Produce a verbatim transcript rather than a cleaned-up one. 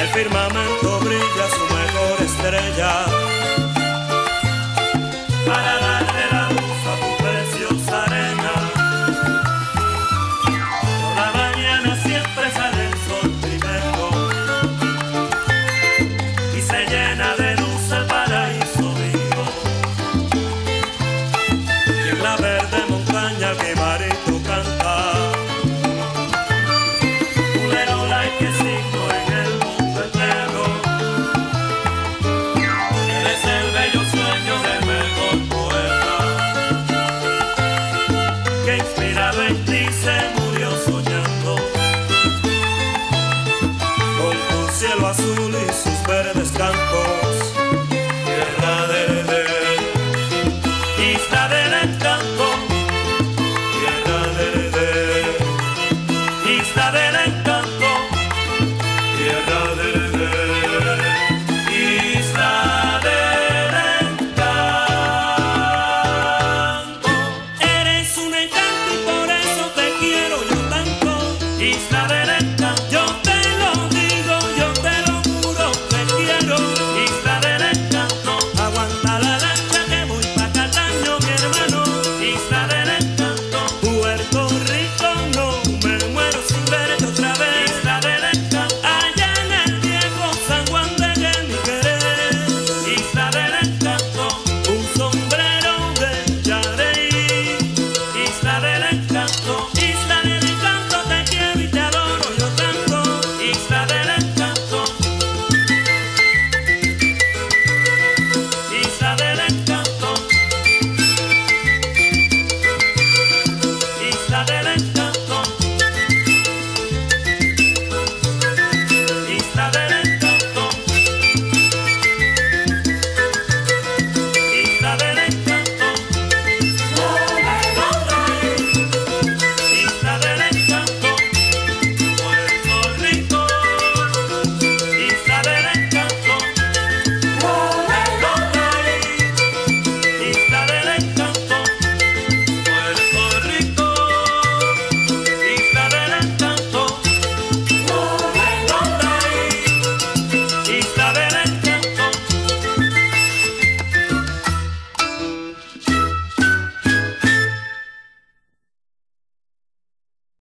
el firmamento brilla su mejor estrella, para darle la luz a tu preciosa arena. Por la mañana siempre sale el sol primero y se llena de luz el paraíso vivo. Y en la verde montaña el jibarito canta, Ulerola y que signo en el mundo entero. Él es el bello sueño del mejor poeta, que inspirado en ti se murió soñando, con tu cielo azul y sus verdes campos.